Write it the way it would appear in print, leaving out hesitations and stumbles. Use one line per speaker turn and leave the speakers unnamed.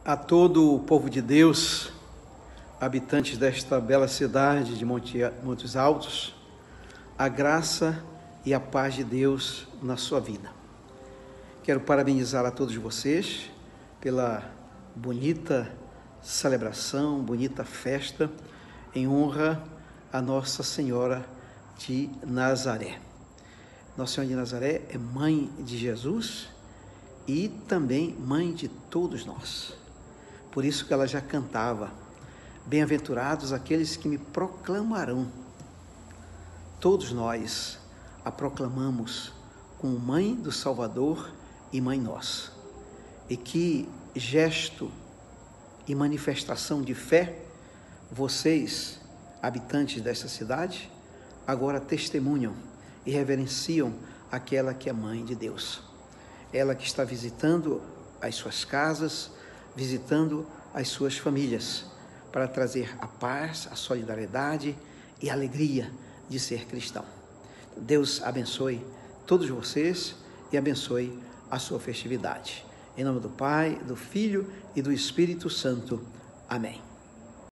A todo o povo de Deus, habitantes desta bela cidade de Montes Altos, a graça e a paz de Deus na sua vida. Quero parabenizar a todos vocês pela bonita celebração, bonita festa em honra a Nossa Senhora de Nazaré. Nossa Senhora de Nazaré é mãe de Jesus e também mãe de todos nós. Por isso que ela já cantava: bem-aventurados aqueles que me proclamarão. Todos nós a proclamamos como mãe do Salvador e mãe nossa. E que gesto e manifestação de fé vocês, habitantes dessa cidade, agora testemunham e reverenciam aquela que é mãe de Deus. Ela que está visitando as suas casas, visitando as suas famílias, para trazer a paz, a solidariedade e a alegria de ser cristão. Deus abençoe todos vocês e abençoe a sua festividade. Em nome do Pai, do Filho e do Espírito Santo. Amém.